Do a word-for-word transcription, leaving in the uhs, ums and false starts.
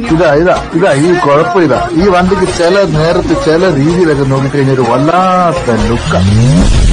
ഇതാ ഇതാ ഇതാ ഈ കുഴപ്പം ഇതാ ഈ വണ്ടിക്ക് ചില നേരത്ത് ചില രീതിയിലൊക്കെ നോക്കിക്കഴിഞ്ഞാൽ ഒരു വല്ലാത്ത ലുക്ക.